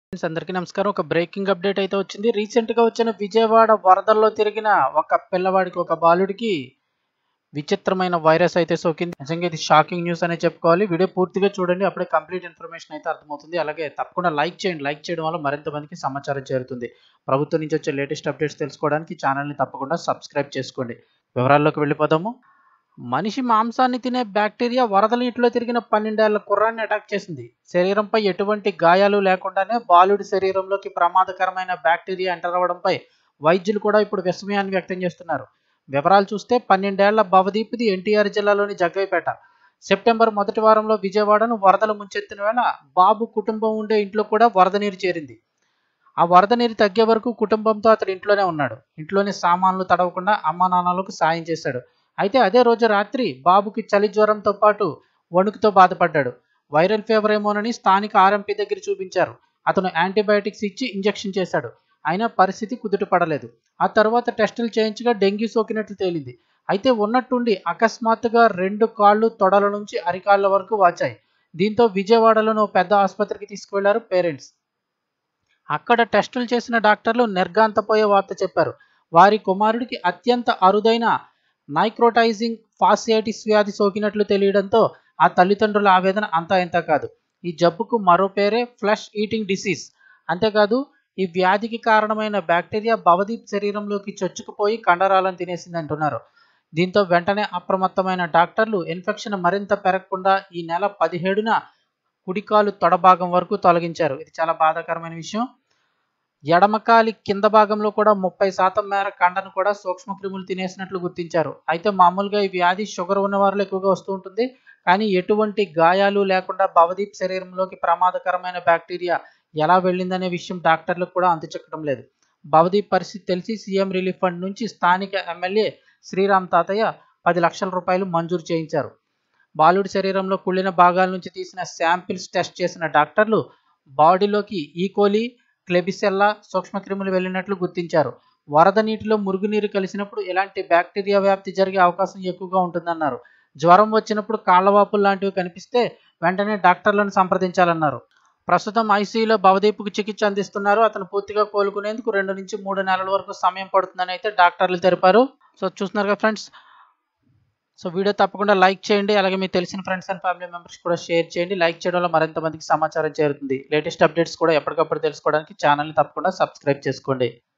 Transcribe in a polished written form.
Friends అందరికీ నమస్కారం. ఒక బ్రేకింగ్ అప్డేట్ అయితే వచ్చింది. రీసెంట్‌గా వచ్చిన విజయవాడ వరదల్లో తిరిగిన ఒక పిల్లవాడికి, ఒక బాలుడికి విచిత్రమైన వైరస్ అయితే సోకింది. నిజంగా ఇది షాకింగ్ న్యూస్ అనే చెప్పుకోవాలి. వీడియో పూర్తిగా చూడండి. అప్పుడే కంప్లీట్ ఇన్ఫర్మేషన్ అయితే అర్థమవుతుంది. అలాగే తప్పకుండా లైక్ చేయండి. లైక్ చేయడం వల్ల మరింత మందికి సమాచారం చేరుతుంది. ప్రభుత్వం నుంచి వచ్చే లేటెస్ట్ అప్డేట్స్ తెలుసుకోవడానికి ఛానల్‌ని తప్పకుండా సబ్స్క్రైబ్ చేసుకోండి. వివరాల్లోకి వెళ్ళిపోదాము. మనిషి మాంసాన్ని తినే బ్యాక్టీరియా వరద నీటిలో తిరిగిన 12 ఏళ్ల కుర్రాన్ని అటాక్ చేసింది. శరీరంపై ఎటువంటి గాయాలు లేకుండానే బాలుడి శరీరంలోకి ప్రమాదకరమైన బ్యాక్టీరియా ఎంటర్ అవ్వడంపై వైద్యులు కూడా ఇప్పుడు విస్మయాన్ని వ్యక్తం చేస్తున్నారు. వివరాలు చూస్తే 12 ఏళ్ల భవదీప్ది ఎన్టీఆర్ జిల్లాలోని జగ్గయ్యపేట. సెప్టెంబర్ మొదటి వారంలో విజయవాడను వరదలు ముంచెత్తిన వేళ బాబు కుటుంబం ఉండే ఇంట్లో కూడా వరద నీరు చేరింది. ఆ వరద నీరు తగ్గే వరకు కుటుంబంతో అతడు ఇంట్లోనే ఉన్నాడు. ఇంట్లోని సామాన్లు తడవకుండా అమ్మా నాన్నలకు సాయం చేశాడు. అయితే అదే రోజు రాత్రి బాబుకి చలి జ్వరంతో పాటు వణుకుతో బాధపడ్డాడు. వైరల్ ఫీవర్ ఏమోనని స్థానిక ఆర్ఎంపీ దగ్గర చూపించారు. అతను యాంటీబయాటిక్స్ ఇచ్చి ఇంజెక్షన్ చేశాడు. అయినా పరిస్థితి కుదుట పడలేదు. ఆ తర్వాత టెస్టులు చేయించగా డెంగ్యూ సోకినట్లు తేలింది. అయితే ఉన్నట్టుండి అకస్మాత్తుగా 2 కాళ్ళు తొడల నుంచి అరికాళ్ళ వరకు వాచాయి. దీంతో విజయవాడలోని ఓ పెద్ద ఆసుపత్రికి తీసుకువెళ్లారు పేరెంట్స్. అక్కడ టెస్టులు చేసిన డాక్టర్లు నిర్ఘాంతపోయే వార్త చెప్పారు. వారి కుమారుడికి అత్యంత అరుదైన నైక్రోటైజింగ్ ఫాసియాటిస్ వ్యాధి సోకినట్లు తెలియడంతో ఆ తల్లిదండ్రుల ఆవేదన అంతా ఇంతా కాదు. ఈ జబ్బుకు మరో పేరే ఫ్లష్ ఈటింగ్ డిసీజ్. అంతేకాదు, ఈ వ్యాధికి కారణమైన బ్యాక్టీరియా భవదీప్ శరీరంలోకి చొచ్చుకుపోయి కండరాలను తినేసింది అంటున్నారు. దీంతో వెంటనే అప్రమత్తమైన డాక్టర్లు ఇన్ఫెక్షన్ మరింత పెరగకుండా ఈ నెల 17న కుడికాలు తొడభాగం వరకు తొలగించారు. ఇది చాలా బాధాకరమైన విషయం. ఎడమకాలి కింద భాగంలో కూడా 30% మేర కండను కూడా సూక్ష్మక్రిములు తినేసినట్లు గుర్తించారు. అయితే మామూలుగా ఈ వ్యాధి షుగర్ ఉన్న వారిలో ఎక్కువగా వస్తూ ఉంటుంది. కానీ ఎటువంటి గాయాలు లేకుండా భవదీప్ శరీరంలోకి ప్రమాదకరమైన బ్యాక్టీరియా ఎలా వెళ్ళిందనే విషయం డాక్టర్లకు కూడా అంతుచిక్కడం లేదు. భవదీప్ పరిస్థితి తెలిసి సీఎం రిలీఫ్ ఫండ్ నుంచి స్థానిక ఎమ్మెల్యే శ్రీరామ్ తాతయ్య 10 లక్షల రూపాయలు మంజూరు చేయించారు. బాలుడి శరీరంలో కుళ్ళిన భాగాల నుంచి తీసిన శాంపిల్స్ టెస్ట్ చేసిన డాక్టర్లు బాడీలోకి ఈకోలి, క్లెబిసెల్లా సూక్ష్మక్రిములు వెళ్ళినట్లు గుర్తించారు. వరద నీటిలో మురుగునీరు కలిసినప్పుడు ఇలాంటి బ్యాక్టీరియా వ్యాప్తి జరిగే అవకాశం ఎక్కువగా ఉంటుందన్నారు. జ్వరం వచ్చినప్పుడు కాళ్లవాపులు లాంటివి కనిపిస్తే వెంటనే డాక్టర్లను సంప్రదించాలన్నారు. ప్రస్తుతం ఐసీయూలో భవదీప్కు చికిత్స అందిస్తున్నారు. అతను పూర్తిగా కోలుకునేందుకు 2 నుంచి 3 నెలల వరకు సమయం పడుతుందని అయితే డాక్టర్లు తెలిపారు. సో చూస్తున్నారుగా ఫ్రెండ్స్. సో వీడియో తప్పకుండా లైక్ చేయండి. అలాగే మీకు తెలిసిన ఫ్రెండ్స్ అండ్ ఫ్యామిలీ మెంబర్స్ కూడా షేర్ చేయండి. లైక్ చేయడం వల్ల మరింత మందికి సమాచారం చేరుతుంది. లేటెస్ట్ అప్డేట్స్ కూడా ఎప్పటికప్పుడు తెలుసుకోవడానికి ఛానల్ని తప్పకుండా సబ్స్క్రైబ్ చేసుకోండి.